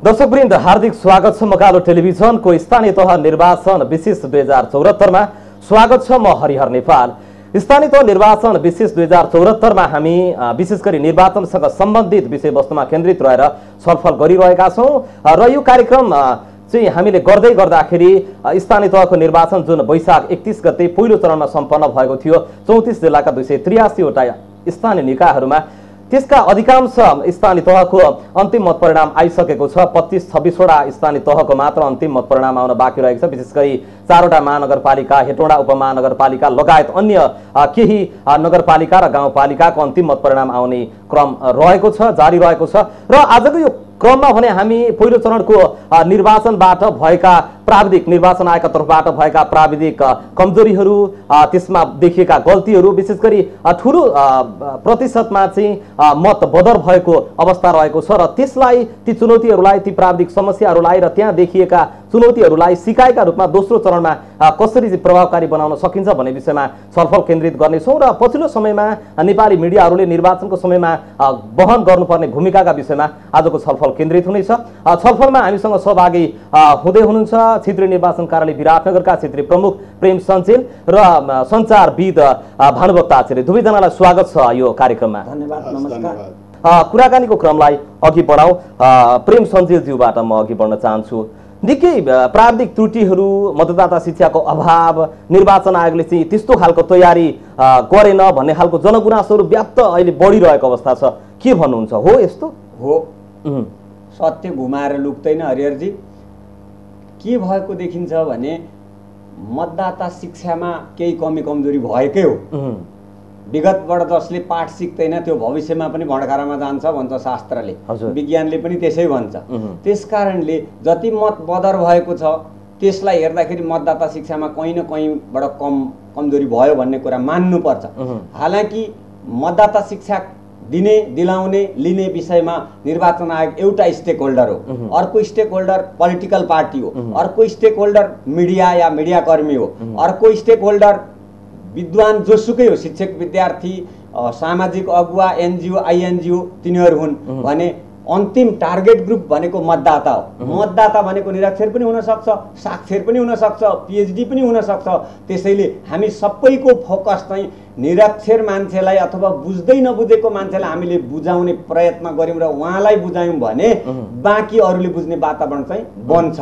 दर्शकवृन्द हार्दिक स्वागत छ मकालो टेलिभिजनको स्थानीय तह निर्वाचन विशेष 2074 मा स्वागत छ। म हरिहर नेपाल। स्थानीय तह निर्वाचन विशेष 2074 मा हामी विशेष गरी निर्वाचनसँग सम्बन्धित विषयवस्तुमा केन्द्रित रहेर छलफल गरिरहेका छौं र यो कार्यक्रम चाहिँ हामीले गर्दै गर्दाखेरि स्थानीय तहको निर्वाचन जुन वैशाख 31 गते पहिलो चरणमा सम्पन्न भएको थियो 34 जिल्लाका 283 वटा स्थानीय निकायहरूमा त्यसका अधिकांश स्थानीय तहको अन्तिम मत परिणाम आइसकेको छ। 25-26 वटा स्थानीय तहको मात्र अन्तिम मत परिणाम आउन बाँकी रहेको छ। विशेष गरी 4 वटा महानगरपालिका, हेटौँडा उपमहानगरपालिका लगायत अन्य केही नगरपालिका र गाउँपालिकाको अन्तिम मत परिणाम आउने क्रम रहेको छ, जारी रहेको छ। र आजको यो क्रममा भने हामी पहिलो चरणको निर्वाचनबाट भएका प्राविधिक निर्वाचन आयोगका तर्फबाट भएका प्राविधिक कमजोरीहरू, त्यसमा देखिएका गल्तीहरू, विशेष गरी ठुलो प्रतिशतमा चाहिँ मत बदर भएको अवस्था रहेको छ र त्यसलाई ती चुनौतीहरूलाई, ती प्राविधिक समस्याहरूलाई र त्यहाँ देखिएका चुनौतीहरूलाई सिकाइका रूपमा दोस्रो चरणमा कसरी चाहिँ प्रभावकारी बनाउन सकिन्छ भन्ने विषयमा छलफल केन्द्रित गर्नेछौँ र पछिल्लो समयमा नेपाली मिडियाहरूले निर्वाचनको समयमा वहन गर्नुपर्ने भूमिकाका विषयमा आजको छलफल केन्द्रित हुनेछ। छलफलमा हामीसँग सहभागी हुँदै हुनुहुन्छ क्षेत्रीय निर्वाचन कार्यालय विराटनगरका क्षेत्रीय प्रमुख प्रेम सञ्चेल र सञ्चारविद भानुभक्त आचार्य। दुवैजनालाई स्वागत छ यो कार्यक्रममा। धन्यवाद, नमस्कार। कुराकानीको क्रमलाई अघि बढाउँ। प्रेम सञ्चेलज्यूबाट म अघि बढ्न चाहन्छु। निकै प्राविधिक त्रुटिहरू, मतदाता शिक्षाको अभाव, निर्वाचन आयोगले चाहिँ त्यस्तो खालको तयारी गरेन भन्ने खालको जनगुनासोहरू व्याप्त अहिले बढिरहेको अवस्था छ। के भन्नुहुन्छ? हो यस्तो हो, सत्य घुमाएर लुक्दैन हरिहरजी। के भएको देखिन्छ भने मतदाता शिक्षामा केही कमी कमजोरी भएकै हो। विगतबाट जसले पाठ सिक्दैन त्यो भविष्यमा पनि भण्डखारामा जान्छ भन्छ शास्त्रले, विज्ञानले पनि त्यसै भन्छ। त्यसकारणले जति मत बदर भएको छ त्यसलाई हेर्दाखेरि मतदाता शिक्षामा कहीँ न कहीँबाट कमजोरी भयो भन्ने कुरा मान्नुपर्छ। हालाकि मतदाता शिक्षा दिने, दिलाउने, लिने विषयमा निर्वाचन आयोग एउटा स्टेक होल्डर हो, अर्को स्टेक होल्डर पोलिटिकल पार्टी हो, अर्को स्टेक होल्डर मिडिया या मिडियाकर्मी हो, अर्को स्टेक होल्डर विद्वान जोसुकै हो, शिक्षक, विद्यार्थी, सामाजिक अगुवा, एनजिओ, आइएनजिओ तिनीहरू हुन् भने अन्तिम टार्गेट ग्रुप भनेको मतदाता हो। मतदाता भनेको निरक्षर पनि हुनसक्छ, साक्षर पनि हुनसक्छ, पिएचडी पनि हुनसक्छ। त्यसैले हामी सबैको फोकस चाहिँ निरक्षर मान्छेलाई अथवा बुझ्दै नबुझेको मान्छेलाई हामीले बुझाउने प्रयत्न गऱ्यौँ र उहाँलाई बुझायौँ भने बाँकी अरूले बुझ्ने वातावरण चाहिँ बन्छ।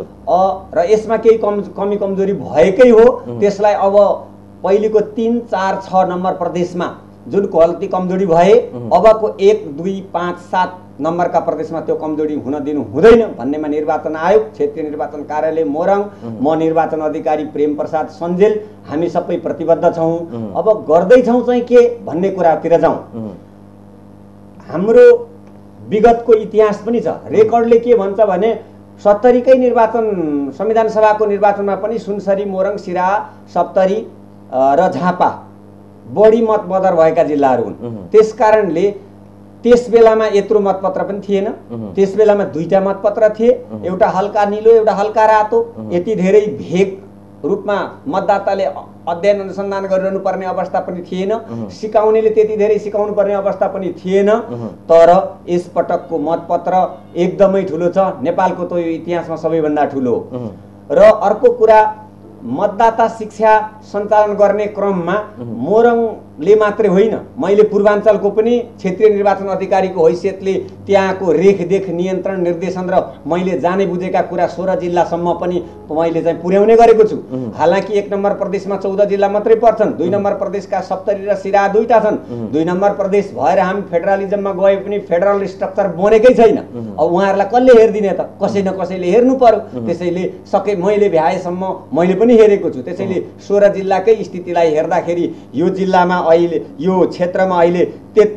र यसमा केही कमी कमजोरी भएकै हो। त्यसलाई अब पहिलेको 3, 4, 6 नम्बर प्रदेशमा जुन गल्ती कमजोरी भए अबको 1, 2, 5, 7 नम्बरका प्रदेशमा त्यो कमजोरी हुन दिनु हुँदैन भन्नेमा निर्वाचन आयोग, क्षेत्रीय निर्वाचन कार्यालय मोरङ, म निर्वाचन अधिकारी प्रेम प्रसाद सञ्जेल हामी सबै प्रतिबद्ध छौँ। अब गर्दैछौँ चाहिँ के भन्ने कुरातिर जाउँ। हाम्रो विगतको इतिहास पनि छ। रेकर्डले के भन्छ भने 70 कै निर्वाचन, संविधान सभाको निर्वाचनमा पनि सुनसरी, मोरङ, सिराहा, सप्तरी र झापा बढी मत बदर भएका जिल्लाहरू हुन्। त्यसकारणले त्यस बेलामा यत्रो मतपत्र पनि थिएन। त्यस बेलामा 2टा मतपत्र थिए, एउटा हल्का निलो, एउटा हल्का रातो। यति धेरै भेग रूपमा मतदाताले अध्ययन अनुसन्धान गरिरहनु पर्ने अवस्था पनि थिएन, सिकाउनेले त्यति धेरै सिकाउनु पर्ने अवस्था पनि थिएन। तर यसपटकको मतपत्र एकदमै ठुलो छ, नेपालको त यो इतिहासमा सबैभन्दा ठुलो। र अर्को कुरा, मतदाता शिक्षा सञ्चालन गर्ने क्रममा मोरङले मात्रै होइन, मैले पूर्वाञ्चलको पनि क्षेत्रीय निर्वाचन अधिकारीको हैसियतले त्यहाँको रेखदेख, नियन्त्रण, निर्देशन र मैले जाने बुझेका कुरा 16 जिल्लासम्म पनि मैले चाहिँ पुर्याउने गरेको छु। हालाकि 1 नम्बर प्रदेशमा 14 जिल्ला मात्रै पर्छन्, 2 नम्बर प्रदेशका सप्तरी र सिराहा 2टा छन्। 2 नम्बर प्रदेश भएर हामी फेडरलिजममा गए पनि फेडरल स्ट्रक्चर बनेकै छैन। अब उहाँहरूलाई कसले हेरिदिने त? कसै न कसैले हेर्नु पर्यो। त्यसैले सके मैले भ्याएसम्म मैले पनि हेरेको छु। त्यसैले 16 जिल्लाकै स्थितिलाई हेर्दाखेरि यो जिल्लामा अहिले, यो क्षेत्रमा अहिले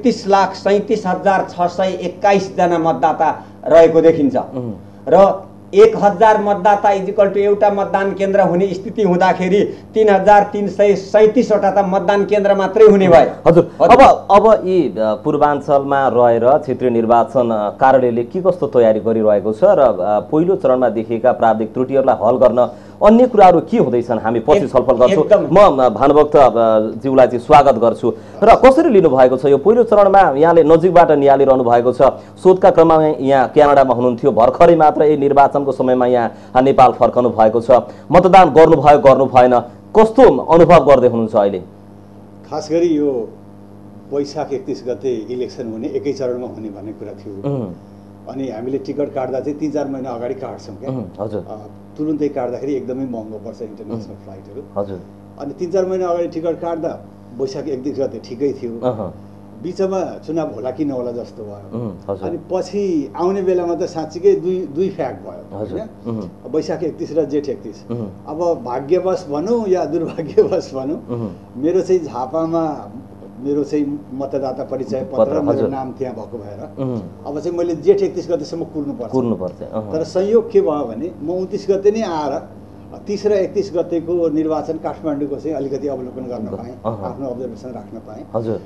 33,37,621 जना मतदाता रहेको देखिन्छ र 1000 मतदाता इक्वल टु एउटा मतदान केन्द्र हुने स्थिति हुँदाखेरि 3337 वटा त मतदान केन्द्र मात्रै हुने भयो। हजुर, अब यी पूर्वाञ्चलमा रहेर क्षेत्रीय निर्वाचन कार्यालयले के कस्तो तयारी गरिरहेको छ र पहिलो चरणमा देखिएका प्राविधिक त्रुटिहरूलाई हल गर्न अन्य कुराहरू के हुँदैछन् हामी पछि छलफल गर्छौँ। म भानुभक्त ज्यूलाई चाहिँ स्वागत गर्छु। र कसरी लिनुभएको छ यो पहिलो चरणमा? यहाँले नजिकबाट निहालिरहनु भएको छ, शोधका क्रममा यहाँ क्यानाडामा हुनुहुन्थ्यो, भर्खरै मात्र यही निर्वाचनको समयमा यहाँ नेपाल फर्कनु भएको छ, मतदान गर्नुभयो गर्नु भएन, कस्तो अनुभव गर्दै हुनुहुन्छ अहिले? खास गरी यो वैशाख 31 गते इलेक्सन हुने एकै चरणमा हुने भन्ने कुरा थियो अनि हामीले टिकट काट्दा चाहिँ 3-4 महिना अगाडि काट्छौँ क्या। हजुर। तुरुन्तै काट्दाखेरि एकदमै महँगो पर्छ इन्टरनेसनल फ्लाइटहरू। हजुर। अनि 3-4 महिना अगाडि टिकट काट्दा वैशाख 31 गते ठिकै थियो, बिचमा चुनाव होला कि नहोला जस्तो भयो। अनि पछि आउने बेलामा त साँच्चीकै दुई फ्याक्ट भयो होइन, वैशाख 31 र जेठ 31। अब भाग्यवश भनौँ या दुर्भाग्यवश भनौँ, मेरो चाहिँ झापामा मेरो चाहिँ मतदाता परिचय पत्र मेरो नाम त्यहाँ भएको भएर अब चाहिँ मैले जेठ 31 गतेसम्म कुर्नुपर्छ। तर संयोग के भयो भने म 29 गते नै आएर 30 र 31 गतेको निर्वाचन काठमाडौँको चाहिँ अलिकति अवलोकन गर्न पाएँ, आफ्नो अब्जर्भेसन राख्न पाएँ।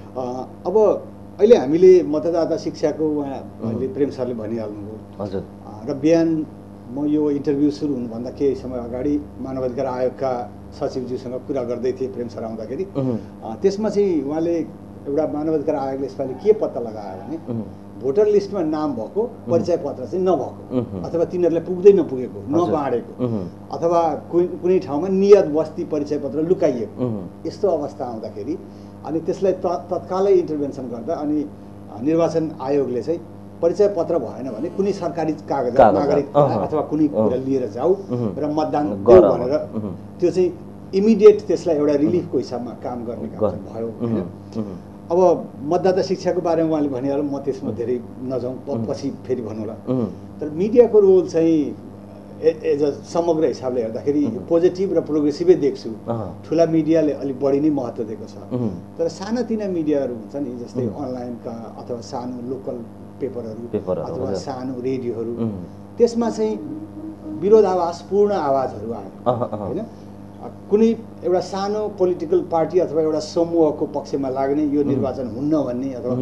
अब अहिले हामीले मतदाता शिक्षाको उहाँले प्रेम सरले भनिहाल्नुभयो र बिहान म यो इन्टरभ्यू सुरु हुनुभन्दा केही समय अगाडि मानवाधिकार आयोगका सचिवज्यूसँग कुरा गर्दै थिएँ प्रेम सर आउँदाखेरि। त्यसमा चाहिँ उहाँले एउटा मानवाधिकार आयोगले यसपालि के पत्ता लगायो भने भोटर लिस्टमा नाम भएको परिचय पत्र चाहिँ नभएको अथवा तिनीहरूलाई पुग्दै नपुगेको, नबाँडेको अथवा कुनै ठाउँमा नियत बस्ती परिचय पत्र लुकाइएको यस्तो अवस्था आउँदाखेरि अनि त्यसलाई तत्कालै इन्टरभेन्सन गर्दा अनि निर्वाचन आयोगले चाहिँ परिचय पत्र भएन भने कुनै सरकारी कागज नागरिकता अथवा कुनै कुरा लिएर जाऊ र मतदान देऊ भनेर त्यो चाहिँ इमिडिएट त्यसलाई एउटा रिलिफको हिसाबमा काम गर्ने काम भयो होइन। अब मतदाता शिक्षाको बारेमा उहाँले भनिहाल्नु, म त्यसमा धेरै नजाउँ, पछि फेरि भन्नुला। तर मिडियाको रोल चाहिँ एज अ समग्र हिसाबले हेर्दाखेरि पोजिटिभ र प्रोग्रेसिभै देख्छु। ठुला मिडियाले अलिक बढी नै महत्त्व दिएको छ, तर सानातिना मिडियाहरू हुन्छ नि जस्तै अनलाइनका अथवा सानो लोकल पेपरहरू अथवा सानो रेडियोहरू, त्यसमा चाहिँ विरोधाभासपूर्ण आवाजहरू आयो होइन। कुनै एउटा सानो पोलिटिकल पार्टी अथवा एउटा समूहको पक्षमा लाग्ने यो निर्वाचन हुन्न भन्ने अथवा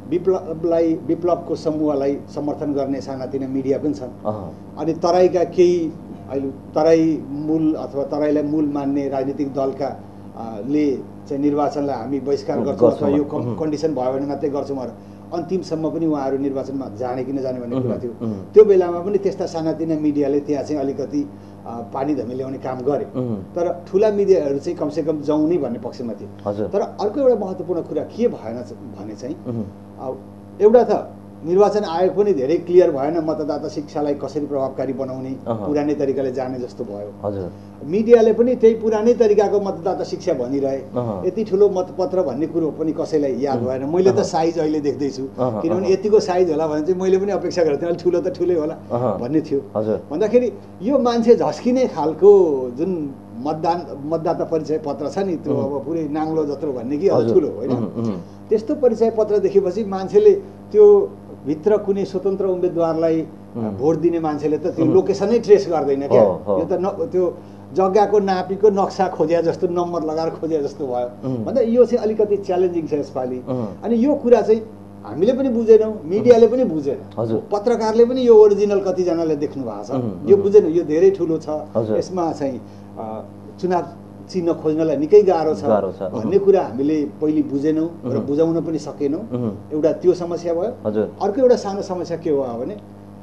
विप्लवको समूहलाई समर्थन गर्ने सानातिना मिडिया पनि छन्। अनि तराईका केही अहिले तराई मूल अथवा तराईलाई मूल मान्ने राजनीतिक दलका ले चाहिँ निर्वाचनलाई हामी बहिष्कार गर्छौँ अथवा यो कन्डिसन भयो भने मात्रै गर्छौँ र अन्तिमसम्म पनि उहाँहरू निर्वाचनमा जाने कि नजाने भन्ने कुरा थियो। त्यो बेलामा पनि त्यस्ता सानातिना मिडियाले त्यहाँ चाहिँ अलिकति पानी धमी ल्याउने काम गरे, तर ठुला मिडियाहरू चाहिँ कमसेकम जाउँ नै भन्ने पक्षमा थिए। तर अर्को एउटा महत्त्वपूर्ण कुरा के भएन भने चाहिँ एउटा त निर्वाचन आयोग पनि धेरै क्लियर भएन मतदाता शिक्षालाई कसरी प्रभावकारी बनाउने, पुरानै तरिकाले जाने जस्तो भयो। मिडियाले पनि त्यही पुरानै तरिकाको मतदाता शिक्षा भनिरहे, यति ठुलो मतपत्र भन्ने कुरो पनि कसैलाई याद भएन। मैले त साइज अहिले देख्दैछु, किनभने यतिको साइज होला भने चाहिँ मैले पनि अपेक्षा गरेको थिएँ अलिक ठुलो त ठुलै होला भन्ने थियो। भन्दाखेरि यो मान्छे झस्किने खालको जुन मतदाता परिचय पत्र छ नि, त्यो अब पुरै नाङ्लो जत्रो भन्ने कि अब ठुलो होइन, त्यस्तो परिचय पत्र देखेपछि मान्छेले त्यो भित्र कुनै स्वतन्त्र उम्मेदवारलाई भोट दिने मान्छेले त त्यो लोकेसनै ट्रेस गर्दैन क्या। यो त त्यो जग्गाको नापीको नक्सा खोजे जस्तो, नम्बर लगाएर खोजे जस्तो भयो भन्दा यो चाहिँ अलिकति च्यालेन्जिङ छ यसपालि। अनि यो कुरा चाहिँ हामीले पनि बुझेनौँ, मिडियाले पनि बुझेन, पत्रकारले पनि यो ओरिजिनल कतिजनाले देख्नु भएको छ, यो बुझेन, यो धेरै ठुलो छ, यसमा चाहिँ चुनाव चिन्ह खोज्नलाई निकै गाह्रो छ भन्ने कुरा हामीले पहिले बुझेनौँ र बुझाउन पनि सकेनौँ। एउटा त्यो समस्या भयो। अर्को एउटा सानो समस्या के भयो भने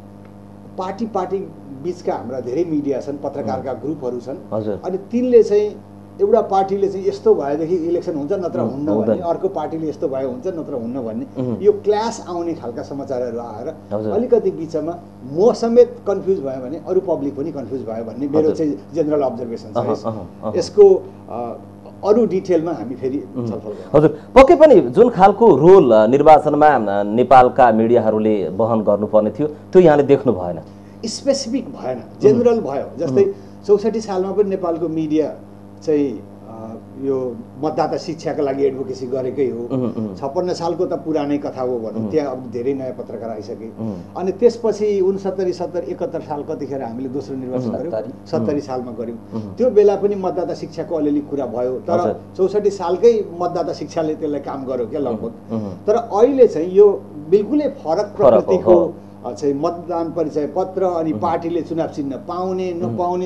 पार्टी बिचका हाम्रा धेरै मिडिया छन्, पत्रकारका ग्रुपहरू छन्, अनि तिनले चाहिँ एउटा पार्टीले चाहिँ यस्तो भएदेखि इलेक्सन हुन्छ नत्र हुन्न भन्ने, अर्को पार्टीले यस्तो भयो हुन्छ नत्र हुन्न भन्ने, यो क्ल्यास आउने खालका समाचारहरू आएर अलिकति बिचमा म समेत कन्फ्युज भयो भने अरू पब्लिक पनि कन्फ्युज भयो भन्ने मेरो चाहिँ जेनरल अब्जर्भेसन छ। यसको अरू डिटेलमा हामी फेरि छलफल गर्छौँ। हजुर, पक्कै पनि जुन खालको रोल निर्वाचनमा नेपालका मिडियाहरूले वहन गर्नुपर्ने थियो त्यो यहाँले देख्नु भएन, स्पेसिफिक भएन, जेनरल भयो। जस्तै 64 सालमा पनि नेपालको मिडिया चाहिँ यो मतदाता शिक्षाको लागि एडभोकेसी गरेकै हो। 56 सालको त पुरानै कथा हो भनौँ, त्यहाँ अब धेरै नयाँ पत्रकार आइसके। अनि त्यसपछि 69, 70, 71 साल कतिखेर हामीले दोस्रो निर्वाचन गऱ्यौँ, 70 सालमा गऱ्यौँ। त्यो बेला पनि मतदाता शिक्षाको अलिअलि कुरा भयो, तर 64 सालकै मतदाता शिक्षाले त्यसलाई काम गर्यो क्या लगभग। तर अहिले चाहिँ यो बिल्कुलै फरक प्रकृतिको चाहिँ मतदान परिचय पत्र अनि पार्टीले चुनाव चिन्ह पाउने नपाउने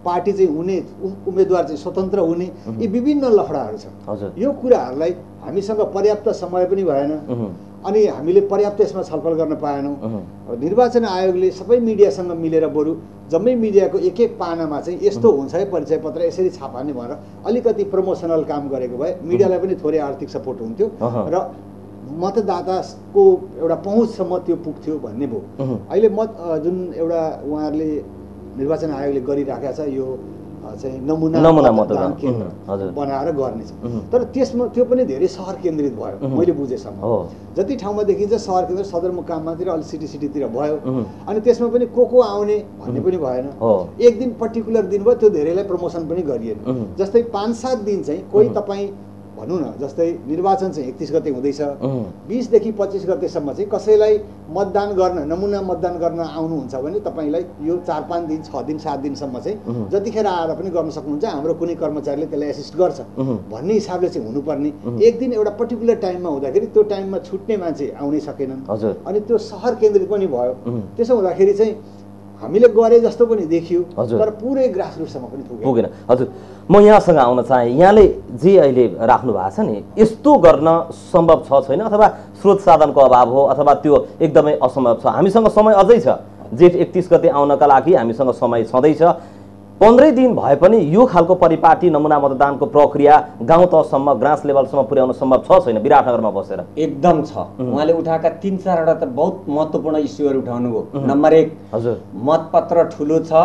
पार्टी चाहिँ हुने उम्मेदवार चाहिँ स्वतन्त्र हुने यी विभिन्न लफडाहरू छन्। यो कुराहरूलाई हामीसँग पर्याप्त समय पनि भएन अनि हामीले पर्याप्त यसमा छलफल गर्न पाएनौँ। निर्वाचन आयोगले सबै मिडियासँग मिलेर बरु जम्मै मिडियाको एक एक पानामा चाहिँ यस्तो हुन्छ है परिचय पत्र यसरी छापाने भनेर अलिकति प्रमोसनल काम गरेको भए मिडियालाई पनि थोरै आर्थिक सपोर्ट हुन्थ्यो र मतदाताको एउटा पहुँचसम्म त्यो पुग्थ्यो भन्ने भयो। अहिले जुन एउटा उहाँहरूले निर्वाचन आयोगले गरिराखेको छ यो चाहिँ नमुना मतदान केन्द्र बनाएर गर्नेछ, तर त्यसमा त्यो पनि धेरै सहर केन्द्रित भयो मैले बुझेसम्म। जति ठाउँमा देखिन्छ सहर केन्द्र सदरमुकामतिर अलि सिटीतिर भयो अनि त्यसमा पनि को आउने भन्ने पनि भएन। एक दिन पर्टिकुलर दिन भयो त्यो धेरैलाई प्रमोसन पनि गरिएन। जस्तै 5-7 दिन चाहिँ कोही तपाईँ भनौँ न जस्तै निर्वाचन चाहिँ 31 गते हुँदैछ 20 देखि 25 गतेसम्म चाहिँ कसैलाई मतदान गर्न नमुना मतदान गर्न आउनुहुन्छ भने तपाईँलाई यो 4-5 दिन 6 दिन 7 दिनसम्म चाहिँ जतिखेर आएर पनि गर्न सक्नुहुन्छ। हाम्रो कुनै कर्मचारीले त्यसलाई एसिस्ट गर्छ भन्ने हिसाबले चाहिँ हुनुपर्ने। एक दिन एउटा पर्टिकुलर टाइममा हुँदाखेरि त्यो टाइममा छुट्ने मान्छे आउनै सकेनन् अनि त्यो सहर केन्द्रित पनि भयो। त्यसो हुँदाखेरि चाहिँ हामीले गरे जस्तो पनि देखियो तर पुरै ग्रासरुटसम्म पनि पुगेन। हजुर म यहाँसँग आउन चाहे यहाँले जे अहिले राख्नु भएको छ नि यस्तो गर्न सम्भव छ छैन अथवा स्रोत साधनको अभाव हो अथवा त्यो एकदमै असम्भव छ। हामीसँग समय अझै छ जेठ 31 गते आउनका लागि हामीसँग समय छँदैछ। 15 दिन भए पनि यो खालको परिपाटी नमुना मतदानको प्रक्रिया गाउँ तहसम्म ग्रास लेभलसम्म पुर्याउन सम्भव छ छैन विराटनगरमा बसेर? एकदम छ। उहाँले उठाएका 3-4 त बहुत महत्त्वपूर्ण इस्युहरू उठाउनु भयो। नम्बर 1 हजुर मतपत्र ठुलो छ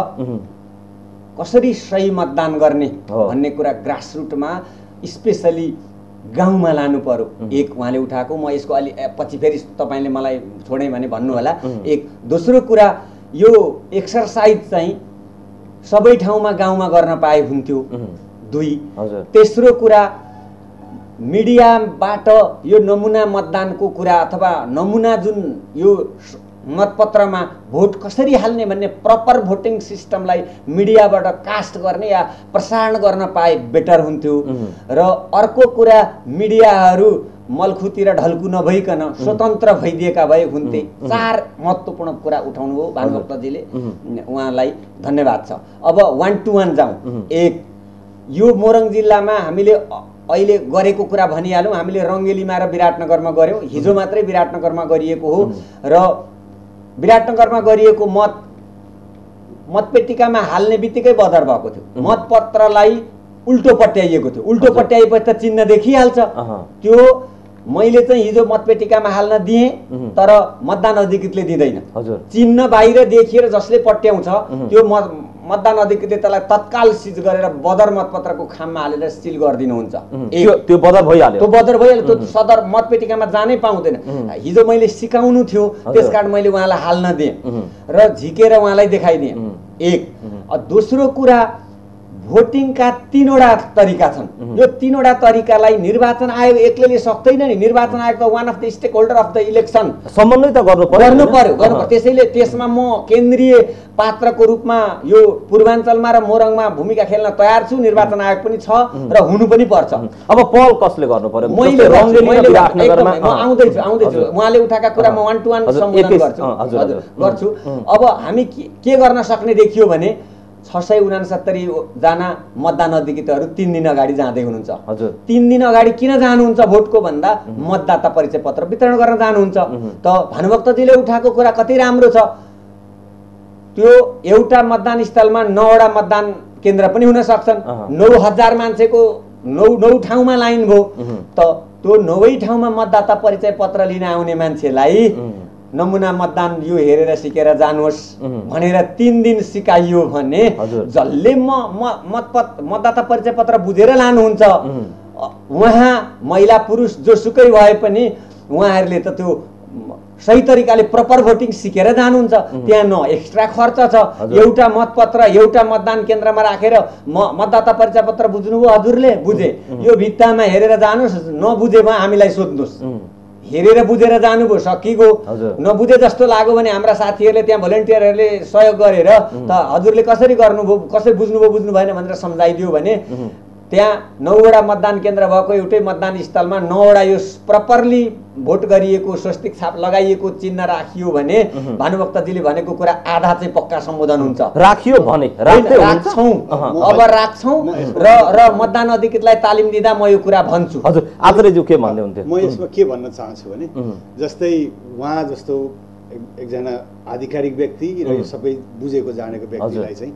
कसरी सही मतदान गर्ने भन्ने कुरा ग्रासरुटमा स्पेसली गाउँमा लानु पर्यो। एक उहाँले उठाएको म यसको अलि पछि फेरि तपाईँले मलाई छोडेँ भने भन्नु होला। एक दोस्रो कुरा यो एक्सरसाइज चाहिँ सबै ठाउँमा गाउँमा गर्न पाए हुन्थ्यो। 2 तेस्रो कुरा मिडियाबाट यो नमुना मतदानको कुरा अथवा नमुना जुन यो मतपत्रमा भोट कसरी हाल्ने भन्ने प्रपर भोटिङ सिस्टमलाई मिडियाबाट कास्ट गर्ने या प्रसारण गर्न पाए बेटर हुन्थ्यो। र अर्को कुरा मिडियाहरू मल्खुतिर ढल्कु नभइकन स्वतन्त्र भइदिएका भए हुन्थे। 4 महत्त्वपूर्ण कुरा उठाउनु हो भानुभक्तजीले, उहाँलाई धन्यवाद छ। अब 1 to 1 जाउँ। 1 यो मोरङ जिल्लामा हामीले अहिले गरेको कुरा भनिहालौँ। हामीले रङ्गेलीमा र विराटनगरमा गऱ्यौँ। हिजो मात्रै विराटनगरमा गरिएको हो र विराटनगरमा गरिएको मतपेटिकामा हाल्ने बित्तिकै बदर भएको थियो। मतपत्रलाई उल्टो पट्याइएको थियो। उल्टो पट्याएपछि त चिन्ह देखिहाल्छ। त्यो मैले चाहिँ हिजो मतपेटिकामा हाल्न दिएँ तर मतदान अधिकृतले दिँदैन। चिन्ह बाहिर देखिएर जसले पट्याउँछ त्यो मतदान अधिकृतले त्यसलाई तत्काल सिज गरेर बदर मतपत्रको खाममा हालेर सिल गरिदिनुहुन्छ। त्यो बदर भइहाल्यो। त्यो बदर भइहाल्यो। त्यो सदर मतपेटिकामा जानै पाउँदैन। हिजो मैले सिकाउनु थियो त्यसकारण मैले उहाँलाई हाल्न दिएँ र झिकेर उहाँलाई देखाइदिएँ। एक दोस्रो कुरा भोटिङका 3वटा तरिका छन्। यो 3वटा तरिकालाई निर्वाचन आयोग एक्लैले सक्दैन नि। निर्वाचन आयोग त one of the stake holder of the election समन्वय त गर्नु पर्यो। त्यसैले त्यसमा म केन्द्रीय पात्रको रूपमा यो पूर्वाञ्चलमा र मोरङमा भूमिका खेल्न तयार छु। निर्वाचन आयोग पनि छ र हुनु पनि पर्छ। अब पहल कसले गर्नु पर्यो? आउँदैछु। उहाँले उठाएका कुरा म 1 to 1 सम्बोधन गर्छु। अब हामी के गर्न सक्ने देखियो भने 669 जना मतदान अधिकृतहरू 3 दिन अगाडि जाँदै हुनुहुन्छ। 3 दिन अगाडि किन जानुहुन्छ भोटको भन्दा मतदाता परिचय पत्र वितरण गर्न जानुहुन्छ। त भानुभक्तजीले उठाएको कुरा कति राम्रो छ। त्यो एउटा मतदान स्थलमा 9वटा मतदान केन्द्र पनि हुन सक्छन्। 9000 मान्छेको 9 ठाउँमा लाइन भयो। त त्यो 9 ठाउँमा मतदाता परिचय पत्र लिन आउने मान्छेलाई नमुना मतदान यो हेरेर सिकेर जानुहोस् भनेर 3 दिन सिकाइयो भने जसले मतदाता परिचय पत्र बुझेर लानुहुन्छ उहाँ महिला पुरुष जोसुकै भए पनि उहाँहरूले त त्यो सही तरिकाले प्रपर भोटिङ सिकेर जानुहुन्छ। त्यहाँ न एक्स्ट्रा खर्च छ। एउटा मतपत्र एउटा मतदान केन्द्रमा राखेर मतदाता परिचय पत्र बुझ्नुभयो हजुरले? बुझे। यो भित्तामा हेरेर जानुहोस्, नबुझेमा हामीलाई सोध्नुहोस्। हेरेर बुझेर जानुभयो सकिगयो। नबुझे जस्तो लाग्यो भने हाम्रा साथीहरूले त्यहाँ भोलिन्टियरहरूले सहयोग गरेर त हजुरले कसरी गर्नुभयो कसरी बुझ्नुभयो बुझ्नु भएन भनेर सम्झाइदियो भने त्यहाँ 9वटा मतदान केन्द्र भएको एउटै मतदान स्थलमा 9वटा यो प्रपरली भोट गरिएको स्वस्तिक छाप लगाइएको चिन्ह राखियो भने भानुभक्तजीले भनेको कुरा आधा चाहिँ पक्का सम्बोधन हुन्छ। राखियो भने राख्छौँ, अब राख्छौँ र मतदान अधिकृतलाई तालिम दिँदा म यो कुरा भन्छु। हजुर आचार्यज्यू के भन्दै हुन्थ्यो? म यसमा के भन्न चाहन्छु भने जस्तै उहाँ जस्तो एकजना आधिकारिक व्यक्ति र यो सबै बुझेको जानेको व्यक्तिलाई चाहिँ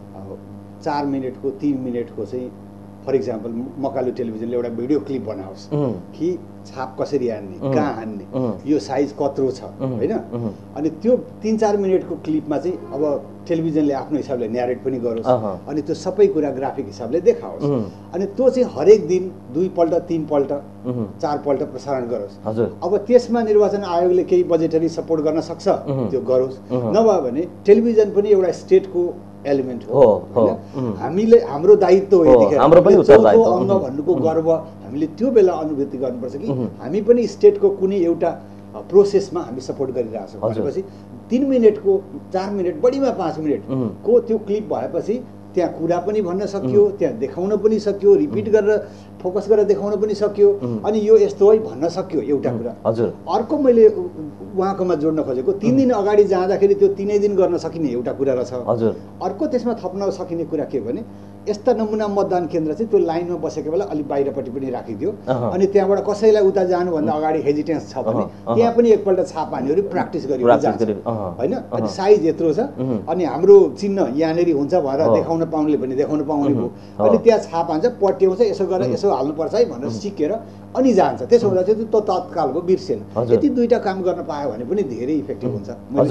4 मिनटको 3 मिनटको चाहिँ फर इक्जाम्पल मकालु टेलिभिजनले एउटा भिडियो क्लिप बनाओस् कि छाप कसरी हान्ने, कहाँ हान्ने, यो साइज कत्रो छ होइन, अनि त्यो 3-4 मिनटको क्लिपमा चाहिँ अब टेलिभिजनले आफ्नो हिसाबले न्यारेट पनि गरोस् अनि त्यो सबै कुरा ग्राफिक हिसाबले देखाओस् अनि त्यो चाहिँ हरेक दिन 2 पल्ट 3 पल्ट 4 पल्ट प्रसारण गरोस्। अब त्यसमा निर्वाचन आयोगले केही बजेटरी सपोर्ट गर्न सक्छ त्यो गरोस्, नभए भने टेलिभिजन पनि एउटा स्टेटको एलिमेन्ट हो हैन। हामीले हाम्रो दायित्व हो यतिखेर हाम्रो पनि उत्तरदायित्व अंग भन्नुको गर्व हामीले त्यो बेला अनुभूति गर्नुपर्छ कि हामी पनि स्टेटको कुनै एउटा प्रोसेसमा हामी सपोर्ट गरिरहेछौँ भनेपछि 3 मिनटको 4 मिनट बढीमा 5 मिनटको त्यो क्लिप भएपछि त्यहाँ कुरा पनि भन्न सक्यो, त्यहाँ देखाउन पनि सक्यो, रिपिट गरेर फोकस गरेर देखाउन पनि सक्यो अनि यो यस्तो है भन्न सक्यो एउटा कुरा। अर्को मैले उहाँकोमा जोड्न खोजेको 3 दिन अगाडि जाँदाखेरि त्यो 3 दिन गर्न सकिने एउटा कुरा रहेछ। अर्को त्यसमा थप्न सकिने कुरा के भने यस्ता नमुना मतदान केन्द्र चाहिँ त्यो लाइनमा बसेको बेला अलि बाहिरपट्टि पनि राखिदियो अनि त्यहाँबाट कसैलाई उता जानुभन्दा अगाडि हेजिटेन्स छ भने त्यहाँ पनि एकपल्ट छाप हान्यो प्र्याक्टिस गऱ्यो होइन। अनि साइज यत्रो छ अनि हाम्रो चिन्ह यहाँनिर हुन्छ भनेर देखाउन पाउनेले पनि देखाउन पाउने भयो अनि त्यहाँ छाप हान्छ पट्याउँछ यसो गरेर यसो हाल्नुपर्छ है भनेर सिकेर अनि जान्छ। त्यसो हुँदा चाहिँ त्यो तत्कालको बिर्सेन। यति दुईटा काम गर्न पायो भने पनि धेरै इफेक्टिभ हुन्छ।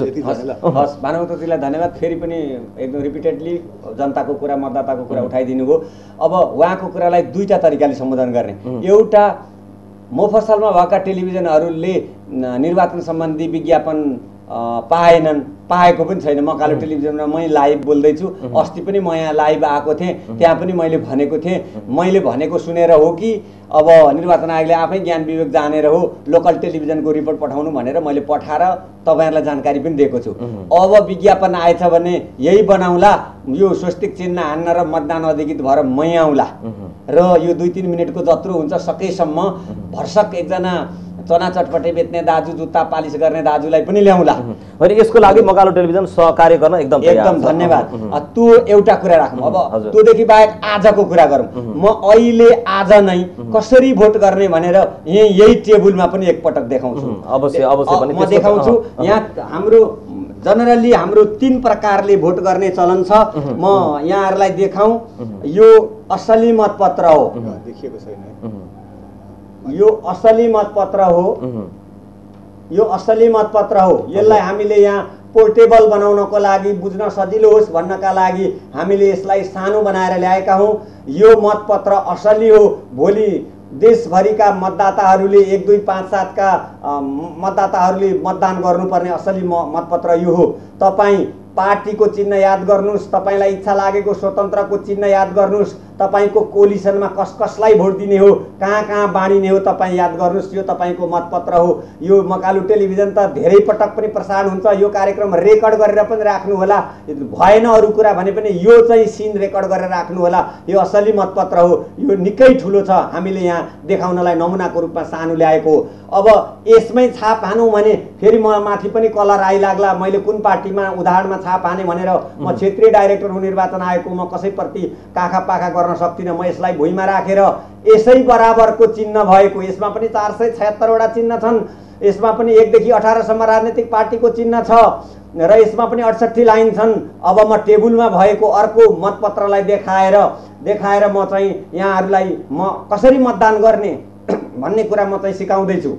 हस् भानुभक्तजीलाई धन्यवाद। फेरि पनि एकदम रिपिटेडली जनताको कुरा मतदाताको कुरा उठाइदिनु भयो। अब उहाँको कुरालाई दुईटा तरिकाले सम्बोधन गर्ने। एउटा मोफसलमा भएका टेलिभिजनहरूले निर्वाचन सम्बन्धी विज्ञापन पाएनन्, पाएको पनि छैन। मकालु टेलिभिजनमा मै लाइभ बोल्दैछु, अस्ति पनि म यहाँ लाइभ आएको थिएँ, त्यहाँ पनि मैले भनेको थिएँ मैले भनेको सुनेर हो कि अब निर्वाचन आयोगले आफै ज्ञान विवेक जानेर हो लोकल टेलिभिजनको रिपोर्ट पठाउनु भनेर मैले पठाएर तपाईहरुलाई जानकारी पनि दिएको छु। अब विज्ञापन आएछ भने यही बनाउला, यो स्वस्तिक चिन्ह हान्न र मतदान अधिकृत भएर मै आउला र यो 2-3 मिनेटको जत्रो हुन्छ सकेसम्म भर्सक एकजना चना चटपटे बेच्ने दाजु जुत्ता पालिस गर्ने दाजुलाई पनि ल्याउला। अनि यसको लागि मकालु टेलिभिजन सहकार्य गर्न एकदम धन्यवाद। त्यो एउटा कुरा राखौँ। अब त्योदेखि बाहेक आजको कुरा गरौँ। म अहिले आज नै कसरी भोट गर्ने भनेर यही टेबुलमा पनि एकपटक देखाउँछु। अवश्य अवश्य पनि म देखाउँछु। यहाँ हाम्रो जनरली हाम्रो 3 प्रकारले भोट गर्ने चलन छ। म यहाँहरुलाई देखाउँ। यो असली मतपत्र हो, देखिएको छैन। यो असली मतपत्र हो, यो असली मतपत्र हो। यसलाई हामीले यहाँ पोर्टेबल बनाउनको लागि बुझ्न सजिलो होस् भन्नका लागि हामीले यसलाई सानो बनाएर ल्याएका हौं। यो मतपत्र असली हो। भोलि देशभरिका मतदाताहरूले 1, 2, 5, 7 का मतदाताहरूले मतदान गर्नुपर्ने असली मतपत्र यो हो। तपाई पार्टीको चिन्ह याद गर्नुस्, तपाईलाई इच्छा लागेको स्वतन्त्रको चिन्ह याद गर्नुस्, तपाईको कोलिसनमा कसलाई भोट दिने हो, कहाँ बाँडिने हो तपाई याद गर्नुस्। यो तपाईको मतपत्र हो। यो मकालु टेलिभिजन त धेरै पटक पनि प्रसारण हुन्छ। यो कार्यक्रम रेकर्ड गरेर पनि राख्नु होला। भएन अरु कुरा भने पनि यो चाहिँ सिन रेकर्ड गरेर राख्नु होला। यो असली मतपत्र हो। यो निकै ठुलो छ। हामीले यहाँ देखाउनलाई नमुनाको रूपमा सानो ल्याएको हो। अब यसमै छाप हानौं भने फेरि म माथि पनि कलर आइलाग्ला। मैले कुन पार्टीमा उदाहरणमा छाप हाने भनेर म क्षेत्रीय डाइरेक्टर हुँ निर्वाचन आयोगको, म कसैप्रति काखा पाखा गर्न सक्दिनँ। म यसलाई भुइँमा राखेर यसै बराबरको चिन्ह भएको, यसमा पनि 476 वटा चिन्ह छन्। यसमा पनि 1 देखि 18 सम्म राजनीतिक पार्टीको चिन्ह छ र यसमा पनि 68 लाइन छन्। अब म टेबुलमा भएको अर्को मतपत्रलाई देखाएर म चाहिँ यहाँहरुलाई म कसरी मतदान गर्ने भन्ने कुरा म चाहिँ सिकाउँदै छु।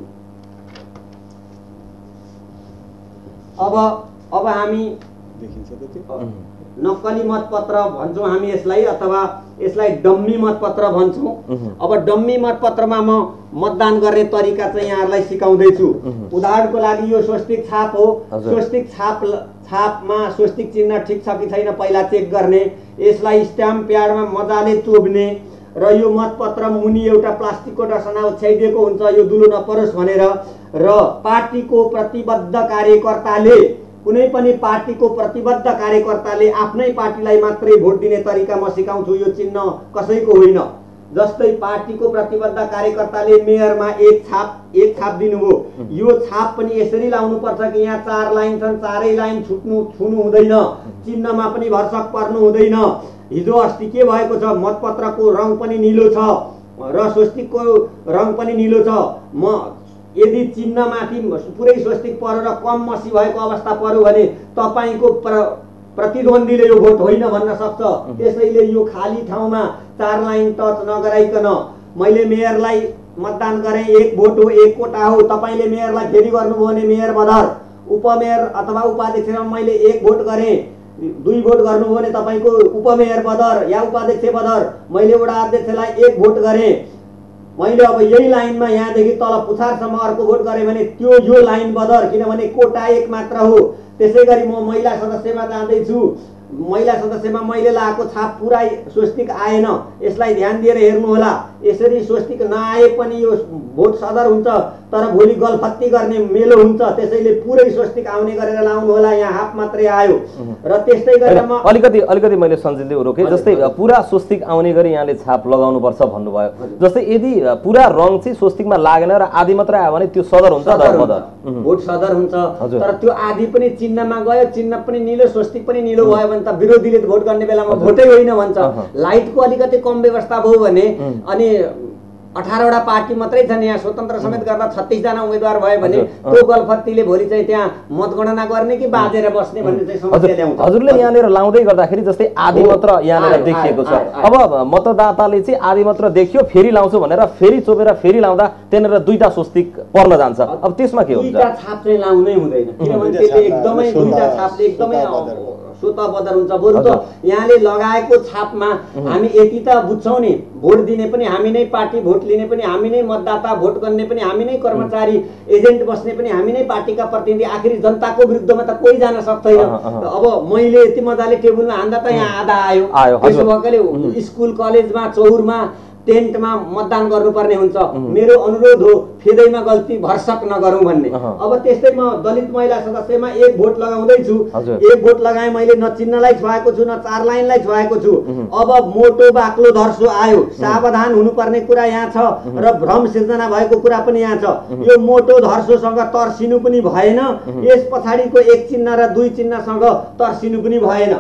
अब हामी देखिन्छ त त्यो नक्कली मतपत्र भन्छौं हामी यसलाई, अथवा यसलाई डम्मी मतपत्र भन्छौं। अब डम्मी मतपत्रमा म मतदान गर्ने तरिका चाहिँ यहाँहरुलाई सिकाउँदै छु। उदाहरणको लागि यो स्वस्तिक छाप हो। स्वस्तिक छापमा स्वस्तिक चिन्ह ठीक छ कि छैन पहिला चेक गर्ने, यसलाई स्ट्याम्प प्याडमा मजाले चोब्ने र यो मतपत्र मुनि एउटा प्लास्टिकको डसना ओछ्याइदिएको हुन्छ यो दुलो नपरोस् भनेर। र पार्टीको प्रतिबद्ध कार्यकर्ताले, कुनै पनि पार्टीको प्रतिबद्ध कार्यकर्ताले आफ्नै पार्टीलाई मात्रै भोट दिने तरिका म सिकाउँछु। यो चिन्ह कसैको होइन। जस्तै पार्टीको प्रतिबद्ध कार्यकर्ताले मेयरमा एक छाप दिनुभयो, यो छाप पनि यसरी लाउनुपर्छ कि यहाँ 4 लाइन छन्, 4 लाइन छुनु हुँदैन, चिन्हमा पनि भरसक पर्नु हुँदैन। हिजो अस्ति के भएको छ, मतपत्रको रङ पनि निलो छ र स्वस्तिकको रङ पनि निलो छ। यदि चिन्हमाथि पुरै स्वस्तिक परेर कम मसी भएको अवस्था पर्यो भने तपाईँको प्रतिद्वन्दीले यो भोट होइन भन्न सक्छ। त्यसैले यो खाली ठाउँमा 4 लाइन टच नगराइकन मैले मेयरलाई मतदान गरेँ, 1 भोट हो, 1 कोटा हो। तपाईँले मेयरलाई फेरि गर्नुभयो भने मेयर बदर, उपमेयर अथवा उपाध्यक्षमा मैले 1 भोट गरेँ, 2 भोट गर्नुभयो भने तपाईँको उपमेयर बदर या उपाध्यक्ष बदर। मैले वडा अध्यक्षलाई 1 भोट गरेँ, मैले अब यही लाइनमा यहाँदेखि तल पुछारसम्म अर्को भोट गरेँ भने त्यो यो लाइन बदर, किनभने कोटा 1 मात्र हो। त्यसै गरी म महिला सदस्यमा जाँदैछु, महिला सदस्यमा मैले लगाएको छाप पुरा स्वस्तिक आएन, यसलाई ध्यान दिएर हेर्नुहोला। यसरी स्वस्तिक नआए पनि यो भोट सदर हुन्छ, तर भोलि गलफत्ती गर्ने मेलो हुन्छ। त्यसैले पुरै स्वस्तिक आउने गरेर लाउनु होला, यहाँ हाफ मात्रै आयो। र त्यस्तै गरेर म अलिकति मैले सञ्जीवले रोकेँ। जस्तै पुरा स्वस्तिक आउने गरी यहाँले छाप लगाउनुपर्छ भन्नुभयो। जस्तै यदि पुरा रङ चाहिँ स्वस्तिकमा लागेन र आधी मात्रै आयो भने त्यो सदर हुन्छ, भोट सदर हुन्छ। तर त्यो आधी पनि चिन्हमा गयो, चिन्ह पनि निलो, स्वस्तिक पनि निलो भयो भने त विरोधीले भोट गर्ने बेलामा भोटै होइन भन्छ। लाइटको अलिकति कम व्यवस्था भयो भने अनि 18 वटा पार्टी मात्रै छन्, यहाँ स्वतन्त्र समेत गर्दा 36 जना उम्मेदवार भयो भने त्यो गलफत्तीले भोलि चाहिँ त्यहाँ मतगणना गर्ने कि बाजेर बस्ने भन्ने चाहिँ समस्या ल्याउँछ। हजुरले यहाँनिर लाउँदै गर्दाखेरि जस्तै आधी मात्र यहाँनिर देखिएको छ। अब मतदाताले चाहिँ आधी मात्र देखियो, फेरि लाउँछु भनेर फेरि चोपेर फेरि लाउँदा त्यहाँनिर 2टा स्वस्तिक पर्न जान्छ। अब त्यसमा के हुन्छ? 2टा छाप चाहिँ लाउनै हुँदैन, किनभने त्यसले एकदमै 2टा छापले एकदमै स्वत बदर हुन्छ। बरु त यहाँले लगाएको छापमा हामी यति त बुझ्छौँ नि, भोट दिने पनि हामी नै, पार्टी भोट लिने पनि हामी नै, मतदाता भोट गर्ने पनि हामी नै, कर्मचारी एजेन्ट बस्ने पनि हामी नै, पार्टीका प्रतिनिधि। आखिर जनताको विरुद्धमा त कोही जान सक्दैन। अब मैले यति मजाले टेबुलमा हान्दा त यहाँ आधा आयो। त्यसो भएकोले स्कुल कलेजमा चौरमा टेन्टमा मतदान गर्नुपर्ने हुन्छ। मेरो अनुरोध हो फेदैमा गल्ती भरसक नगरौँ भन्ने। अब त्यस्तै म दलित महिला सदस्यमा 1 भोट लगाउँदैछु, 1 भोट लगाएँ मैले, न चिन्हलाई छुवाएको छु न 4 लाइनलाई छुवाएको छु। अब मोटो बाक्लो धर्सो आयो, सावधान हुनुपर्ने कुरा यहाँ छ र भ्रम सिर्जना भएको कुरा पनि यहाँ छ। यो मोटो धर्सोसँग तर्सिनु पनि भएन, यस पछाडिको 1 चिन्ह र 2 चिन्हसँग तर्सिनु पनि भएन।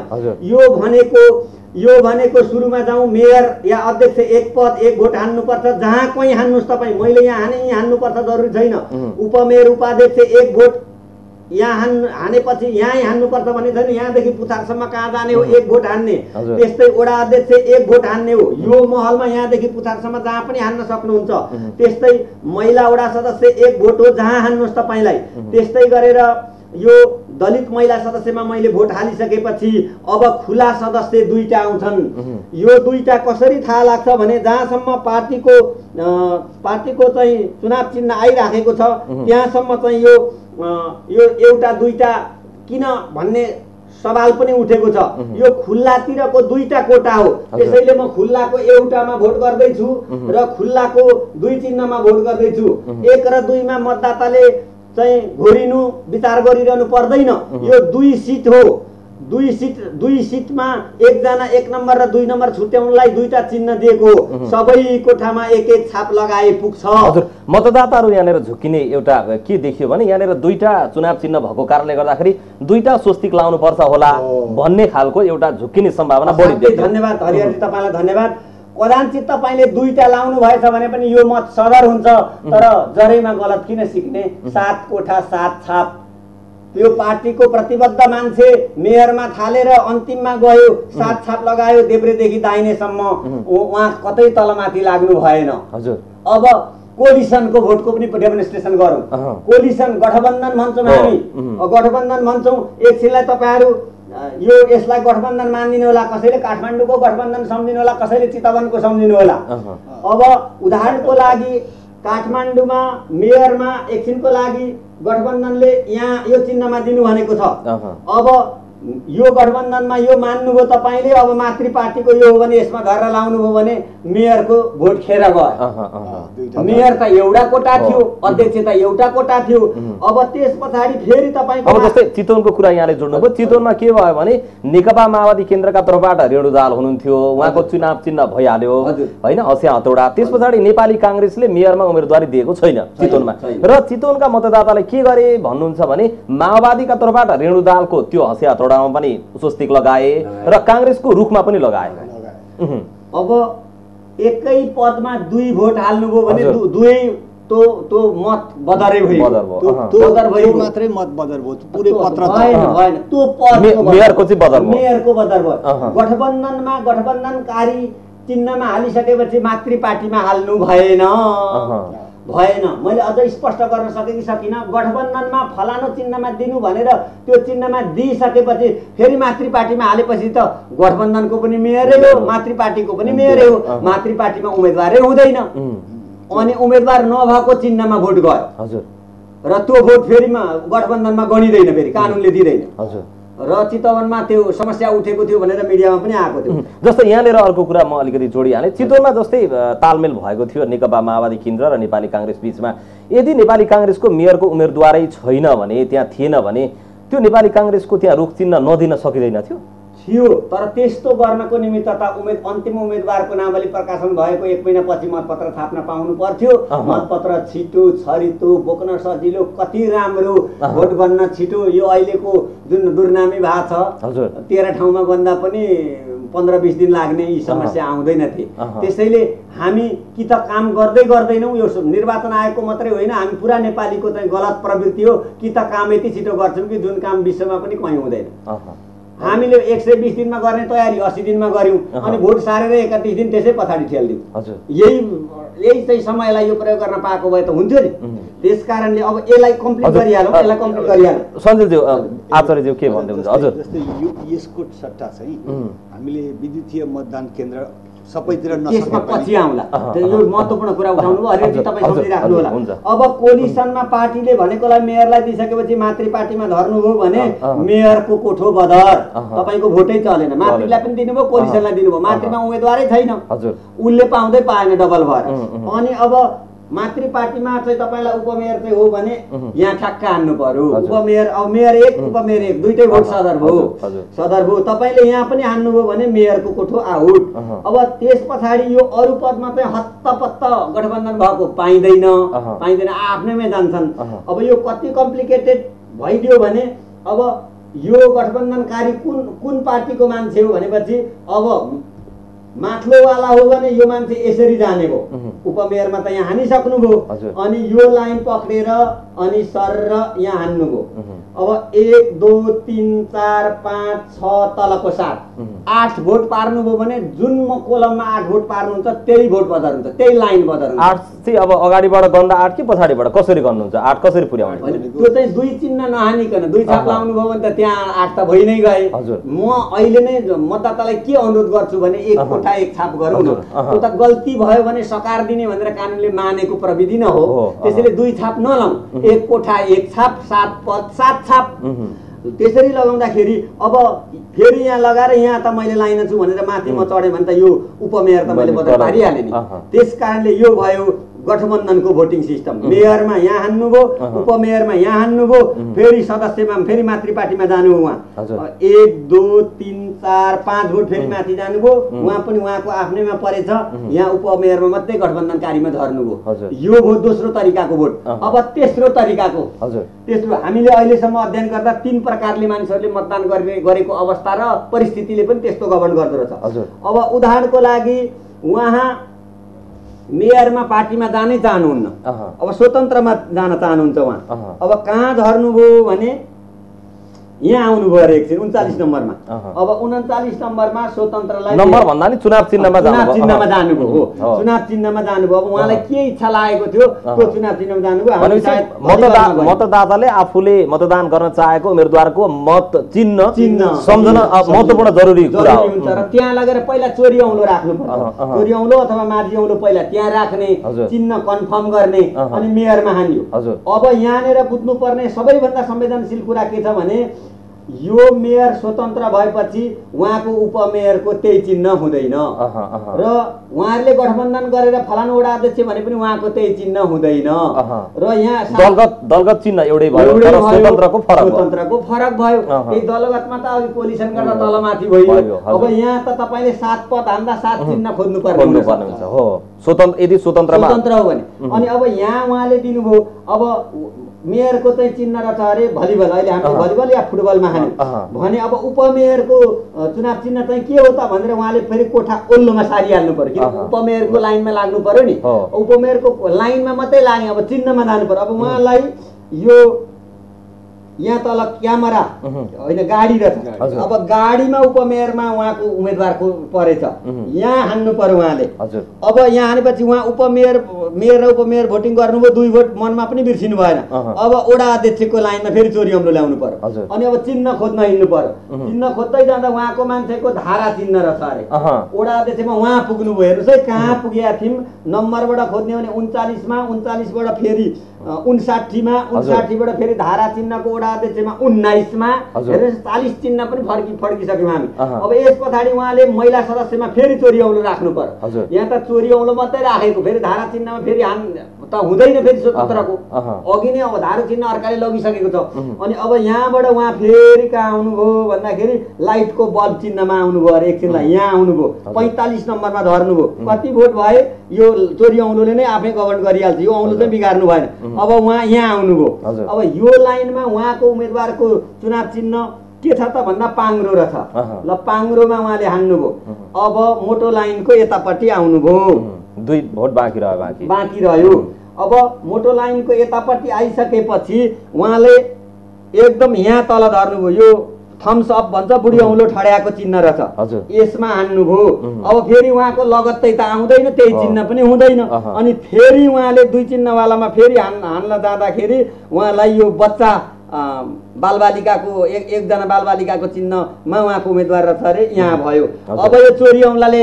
यो भनेको सुरुमा जाउँ, मेयर या अध्यक्ष 1 पद 1 भोट हान्नुपर्छ, जहाँ कहीँ हान्नुहोस् तपाईँ। मैले यहाँ हाने यहीँ हान्नुपर्छ जरुरी छैन। उपमेयर उपाध्यक्ष 1 भोट यहाँ हानेपछि यहीँ हान्नुपर्छ भन्ने छैन। यहाँदेखि पुछारसम्म कहाँ जाने हो 1 भोट हान्ने। त्यस्तै वडा अध्यक्ष 1 भोट हान्ने हो। यो महलमा यहाँदेखि पुछारसम्म जहाँ पनि हान्न सक्नुहुन्छ। त्यस्तै महिला वडा सदस्य 1 भोट हो, जहाँ हान्नुहोस् तपाईँलाई। त्यस्तै गरेर यो दलित महिला सदस्यमा मैले भोट हालिसकेपछि अब खुला सदस्य 2टा आउँछन्। यो 2टा कसरी थाहा लाग्छ भने जहाँसम्म पार्टीको चाहिँ चुनाव चिन्ह आइराखेको छ त्यहाँसम्म चाहिँ यो एउटा 2टा किन भन्ने सवाल पनि उठेको छ। यो खुल्लातिरको 2टा कोटा हो, त्यसैले म खुल्लाको एउटामा भोट गर्दैछु र खुल्लाको 2 चिन्हमा भोट गर्दैछु। 1 र 2 मा मतदाताले चाहिँ घोरिनु विचार गरिरहनु पर्दैन। यो 2 सिट हो, 2 सिटमा 1 जना 1 नम्बर र 2 नम्बर छुट्याउनलाई 2टा चिन्ह दिएको हो। सबै कोठामा 1 छाप लगाए पुग्छ। हजुर, मतदाताहरू यहाँनिर झुक्किने एउटा के देखियो भने यहाँनिर 2टा चुनाव चिन्ह भएको कारणले गर्दाखेरि 2टा स्वस्तिक लाउनुपर्छ होला भन्ने खालको एउटा झुक्किने सम्भावना बढी देखियो। धन्यवाद हरिहरजी, तपाईँलाई धन्यवाद। कदाचित तपाईँले 2टा लाउनु भएछ भने पनि यो मत सदर हुन्छ, तर जरैमा गलत किन सिक्ने? 7 कोठा 7 छाप। यो पार्टीको प्रतिबद्ध मान्छे मेयरमा थालेर अन्तिममा गयो, 7 छाप लगायो, देब्रेदेखि दाहिनेसम्म, उहाँ कतै तलमाथि लाग्नु भएन। हजुर, अब कोलिसनको भोटको पनि डेमोन्स्ट्रेसन गरौँ। कोलिसन गठबन्धन भन्छौँ हामी, गठबन्धन भन्छौँ। एकछिनलाई तपाईँहरू यसलाई गठबन्धन मानिदिनु होला, कसैले काठमाडौँको गठबन्धन सम्झिनु होला, कसैले चितवनको सम्झिनु होला। अब उदाहरणको लागि काठमाडौँमा मेयरमा एकछिनको लागि गठबन्धनले यहाँ यो चिन्हमा दिनु भनेको छ। अब यो गठबन्धनमा यो मान्नुभयो तपाईँले, अब मातृ पार्टीको यो हो भने यसमा गरेर लाउनुभयो भने मेयरको भोट खेर गयो। मेयर त एउटा कोटा थियो, अध्यक्ष त एउटा कोटा थियो। अब त्यस पछाडि फेरि तपाईँको अब जस्तै चितवनको कुरा यहाँले जोड्नुभयो। चितवनमा के भयो भने नेकपा माओवादी केन्द्रका तर्फबाट रेणु दाहाल हुनुहुन्थ्यो, उहाँको चुनाव चिन्ह भइहाल्यो होइन, हँसिया हतौडा। त्यस पछाडि नेपाली काङ्ग्रेसले मेयरमा उम्मेदवारी दिएको छैन चितवनमा, र चितवनका मतदाताले के गरे भन्नुहुन्छ भने माओवादीका तर्फबाट रेणु दाहालको त्यो हँसिया हतौडामा पनि स्वस्तिक लगाए र काङ्ग्रेसको रुखमा पनि लगाए। अब एकै पदमा 2 भोट हाल्नुभयो भने दुवै तो मत बदरै भयो, मात्रै मत बदर भयो, पुरै पत्र भएन। त्यो मेयरको चाहिँ बदर भयो, मेयरको बदर भयो। गठबन्धनकारी चिन्हमा हालिसकेपछि मातृ पार्टीमा हाल्नु भएन। मैले अझ स्पष्ट गर्न सके कि सकिनँ। गठबन्धनमा फलानु चिन्हमा दिनु भनेर त्यो चिन्हमा दिइसकेपछि फेरि मातृ पार्टीमा हालेपछि त गठबन्धनको पनि मेयरै हो, मातृ पार्टीको पनि मेयरै हो। मातृ पार्टीमा उम्मेदवारै हुँदैन, अनि उम्मेदवार नभएको चिन्हमा भोट गयो हजुर, र त्यो भोट फेरि गठबन्धनमा गणिँदैन, फेरि कानुनले दिँदैन हजुर। र चितवनमा त्यो समस्या उठेको थियो भनेर मिडियामा पनि आएको थियो। जस्तै यहाँनिर अर्को कुरा म अलिकति जोडिहालेँ। चितवनमा जस्तै तालमेल भएको थियो नेकपा माओवादी केन्द्र र नेपाली काङ्ग्रेस बीचमा। यदि नेपाली काङ्ग्रेसको मेयरको उम्मेदवारै छैन भने, त्यहाँ थिएन भने, त्यो नेपाली काङ्ग्रेसको त्यहाँ रुख चिन्ह नदिन सकिँदैन थियो? थियो, तर त्यस्तो गर्नको निमित्त त अन्तिम उम्मेदवारको नामावली प्रकाशन भएको 1 महिनापछि मतपत्र छाप्न पाउनु पर्थ्यो। मतपत्र छिटो छरितो बोक्न सजिलो, कति राम्रो भोट बन्न छिटो। यो अहिलेको जुन दुर्नामी भएको छ 13 ठाउँमा गन्दा पनि 15-20 दिन लाग्ने यी समस्या आउँदैन थिए। त्यसैले हामी कि त काम गर्दैनौँ, यो निर्वाचन आयोगको मात्रै होइन, हामी पुरा नेपालीको चाहिँ गलत प्रवृत्ति हो कि त काम यति छिटो गर्छौँ कि जुन काम विश्वमा पनि कहीँ हुँदैन। हामीले 120 दिनमा गर्ने तयारी 80 दिनमा गर्यौँ, अनि भोट सारेर 31 दिन त्यसै पछाडि ठेल्दिउँ। यही चाहिँ समयलाई यो प्रयोग गर्न पाएको भए त हुन्थ्यो नि। त्यस कारणले अब यसलाई कम्प्लिट गरिहालौँ। सञ्जयज्यू, आचार्यज्यू के भन्दै हुन्छ? हजुर, जस्तै यसको सट्टा चाहिँ हामीले विद्युतीय मतदान केन्द्र सबैतिर त्यसमा पछि आउँला। यो महत्त्वपूर्ण कुरा उठाउनु भयो, हरेक तपाईँ सम्झिराख्नु होला। अब कोलिसनमा पार्टीले भनेकोलाई मेयरलाई दिइसकेपछि मातृ पार्टीमा धर्नुभयो भने मेयरको कोठो बदर, तपाईँको भोटै चलेन। मातृलाई पनि दिनुभयो, कोलिसनलाई दिनुभयो, मातृमा उम्मेदवारै छैन, उसले पाउँदै पाएन डबल भएर। अनि अब मातृ पार्टीमा चाहिँ तपाईँलाई उपमेयर चाहिँ हो भने यहाँ ठ्याक्क हान्नु पर्यो। उपमेयर, अब मेयर 1 उपमेयर 1 दुईटै भोट सदर भयो। तपाईँले यहाँ पनि हान्नुभयो भने मेयरको कोठो आउट। अब त्यस पछाडि यो अरू पदमा चाहिँ हत्तपत्त गठबन्धन भएको पाइँदैन, आफ्नैमै जान्छन्। अब यो कति कम्प्लिकेटेड भइदियो भने अब यो गठबन्धनकारी कुन पार्टीको मान्छे हो भनेपछि अब माथिल्लोवाला हो भने यो मान्छे यसरी जाने भयो, उपमेयरमा त यहाँ हानिसक्नुभयो, अनि यो लाइन पक्रेर अनि सर यहाँ हान्नुभयो। अब 1 2 3 4 5 6 तलको 7 8 भोट पार्नुभयो भने जुन कोलममा 8 भोट पार्नुहुन्छ त्यही भोट बदर हुन्छ, त्यही लाइन बदर हुन्छ। 8 चाहिँ अब अगाडिबाट गन्दा 8 कि पछाडिबाट कसरी गर्नुहुन्छ? 8 कसरी पुर्याउने? त्यो चाहिँ 2 चिन्ह नहानिकन 2 छाप लाउनु भयो भने त त्यहाँ 8 त भइ नै गए। म अहिले नै मतदातालाई के अनुरोध गर्छु भने 1 कोठा 1 छाप गरौँ न। त्यो त गल्ती भयो भने सकार दिने भनेर कानुनले मानेको प्रविधि न हो। त्यसैले 2 छाप नलाउँ, 1 कोठा 1 छाप 7 पद 7 छाप। त्यसरी लगाउँदाखेरि अब फेरि यहाँ लगाएर यहाँ त मैले लाइन छु भनेर माथि म चढेँ भने त यो उपमेयर त मैले बदल पारिहालेँ नि। त्यस कारणले यो भयो गठबन्धनको भोटिङ सिस्टम। मेयरमा यहाँ हान्नुभयो, उपमेयरमा यहाँ हान्नुभयो, फेरि सदस्यमा फेरि मातृ पार्टीमा जानुभयो। उहाँ 1 2 3 4 5 भोट फेरि माथि जानुभयो, उहाँ पनि उहाँको आफ्नैमा परेछ। यहाँ उपमेयरमा मात्रै गठबन्धनकारीमा झर्नुभयो। यो भयो दोस्रो तरिकाको भोट। अब तेस्रो तरिकाको, तेस्रो हामीले अहिलेसम्म अध्ययन गर्दा 3 प्रकारले मानिसहरूले मतदान गरेको अवस्था र परिस्थितिले पनि त्यस्तो गभर्न गर्दो रहेछ। अब उदाहरणको लागि उहाँ मेयरमा पार्टीमा जानै चाहनुहुन्न, अब स्वतन्त्रमा जान चाहनुहुन्छ उहाँ। अब कहाँ झर्नुभयो भने यहाँ आउनुभयो अरे एकछिन 39 नम्बरमा। अब 39 नम्बरमा स्वतन्त्रलाई नम्बर भन्दा नि चुनाव चिन्हमा जानुभयो हो, चुनाव चिन्हमा जानुभयो। अब उहाँलाई के इच्छा लागेको थियो त्यो चुनाव चिन्हमा जानुभयो। मतदाताले आफूले मतदान गर्न चाहेको उम्मेदवारको मत चिन्ह सम्झन महत्त्वपूर्ण जरुरी कुरा हुन्छ र त्यहाँ लगेर पहिला चोरी औँलो राख्नु पर्छ। चोरी औँलो अथवा माझी औँलो पहिला त्यहाँ राख्ने, चिन्ह कन्फर्म गर्ने, अनि मेयरमा हान्यो। अब यहाँनिर बुझ्नुपर्ने सबैभन्दा संवेदनशील कुरा के छ भने यो मेयर स्वतन्त्र भएपछि उहाँको उपमेयरको त्यही चिन्ह हुँदैन र उहाँहरूले गठबन्धन गरेर फलानु वडा अध्यक्ष भने पनि उहाँको त्यही चिन्ह हुँदैन र यहाँ दलगत चिन्ह एउटै भयो तर स्वतन्त्रको फरक भयो। त्यही दलगतमा त अघि कोलिसन गर्दा तलमाथि भयो। अब यहाँ त तपाईँले 7 पद हान्दा 7 चिन्ह खोज्नु पर्ने हुन्छ हो स्वतन्त्र यदि स्वतन्त्र हो भने। अनि अब यहाँ उहाँले दिनुभयो अब मेयरको चाहिँ चिन्ह रहेछ अरे भलिबल, अहिले हामीले भलिबल या फुटबलमा हाल्यौँ भने अब उपमेयरको चुनाव चिन्ह चाहिँ के हो त भनेर उहाँले फेरि कोठा ओल्लोमा सारिहाल्नु पर्यो किन उपमेयरको लाइनमा लाग्नु पर्यो नि। उपमेयरको लाइनमा मात्रै लाग्ने अब चिन्हमा जानु पर्यो। अब उहाँलाई यो यहाँ तल क्यामेरा होइन गाडी रहेछ, अब गाडीमा उपमेयरमा उहाँको उम्मेदवारको परेछ, यहाँ हान्नु पर्यो उहाँले। अब यहाँ हानेपछि उहाँ उपमेयर मेयर र उपमेयर भोटिङ गर्नुभयो, 2 भोट मनमा पनि बिर्सिनु भएन। अब वडा अध्यक्षको लाइनमा फेरि चोरी अम्लो ल्याउनु पर्यो अनि अब चिन्ह खोज्न हिँड्नु पर्यो। चिन्ह खोज्दै जाँदा उहाँको मान्छेको धारा चिन्ह रहेछ अरे वडा अध्यक्षमा उहाँ पुग्नुभयो। हेर्नुहोस् है कहाँ पुगेका थियौँ। नम्बरबाट खोज्ने भने 39मा, 39बाट फेरि 59मा, 59बाट फेरि धारा चिन्हको वडा अध्यक्षमा 19मा, हेर्नुहोस् 40 चिन्ह पनि फर्किसक्यौँ हामी। अब यस पछाडि उहाँले महिला सदस्यमा फेरि चोरी औलो राख्नु पर्यो। यहाँ त चोरी औलो मात्रै राखेको, फेरि धारा चिन्हमा फेरि त हुँदैन फेरि स्वतन्त्रको अघि नै अब धारा चिन्ह अर्काले लगिसकेको छ। अनि अब यहाँबाट उहाँ फेरि कहाँ आउनुभयो भन्दाखेरि लाइटको बल्ब चिन्हमा आउनुभयो अरे। एकछिनलाई यहाँ आउनुभयो 45 नम्बरमा झर्नुभयो। कति भोट भए यो चोरी औलोले नै आफै गभर्न गरिहाल्छ, यो औलो चाहिँ बिगार्नु भएन। अब उहाँ यहाँ आउनुभयो। अब यो लाइनमा उहाँको उम्मेदवारको चुनाव चिन्ह के छ त भन्दा पाङ्ग्रो रहेछ। ल पाङ्ग्रोमा उहाँले हान्नुभयो। अब मोटो लाइनको यतापट्टि आउनुभयो, 2 भोट बाँकी रह्यो। अब मोटो लाइनको यतापट्टि आइसकेपछि उहाँले एकदम यहाँ तल धर्नुभयो, यो थम्स अप भन्छ बुढी औँलो ठड्याएको चिन्ह रहेछ, यसमा हान्नुभयो। अब फेरि उहाँको लगत्तै त आउँदैन, त्यही चिन्ह पनि हुँदैन। अनि फेरि उहाँले 2 चिन्हवालामा फेरि हान्न जाँदाखेरि उहाँलाई यो बच्चा बालबालिकाको एकजना बालबालिकाको चिन्हमा उहाँको उम्मेदवार रहेछ अरे, यहाँ भयो। अब यो चोरी औँलाले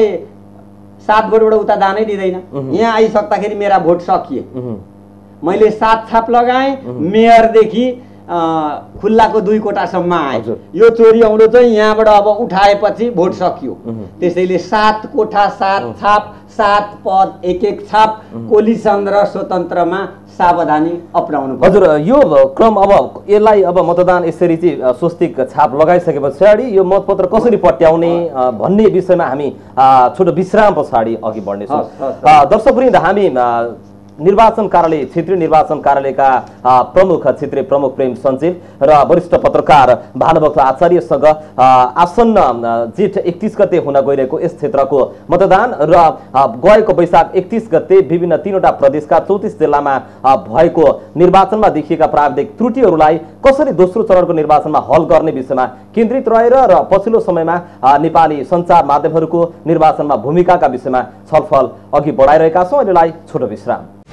7 भोटबाट उता जानै दिँदैन। यहाँ आइसक्दाखेरि मेरा भोट सकिए, मैले 7 छाप लगाएँ, मेयरदेखि खुल्लाको 2 कोटासम्म आए। यो चोरी औँलो चाहिँ यहाँबाट अब उठाएपछि भोट सकियो। त्यसैले 7 कोठा 7 छाप 7 पद 1-1 छाप कोलिसन र स्वतन्त्रमा सावधानी अपनाउनु। हजुर यो क्रम अब यसलाई अब मतदान यसरी चाहिँ स्वस्तिक छाप लगाइसके पछाडि यो मतपत्र कसरी पट्याउने भन्ने विषयमा हामी छोटो विश्राम पछाडि अघि बढ्नेछौँ। दर्शकवृन्द हामी निर्वाचन कार्यालय क्षेत्रीय निर्वाचन कार्यालयका प्रमुख क्षेत्रीय प्रमुख प्रेम सञ्चेल र वरिष्ठ पत्रकार भानुभक्त आचार्यसँग आसन्न जेठ 31 गते हुन गइरहेको यस क्षेत्रको मतदान र गएको वैशाख 31 गते विभिन्न 3वटा प्रदेशका 34 जिल्लामा भएको निर्वाचनमा देखिएका प्राविधिक त्रुटिहरूलाई कसरी दोस्रो चरणको निर्वाचनमा हल गर्ने विषयमा केन्द्रित रहेर र पछिल्लो समयमा नेपाली सञ्चार माध्यमहरूको निर्वाचनमा भूमिकाका विषयमा छलफल अघि बढाइरहेका छौँ। अहिलेलाई छोटो विश्राम।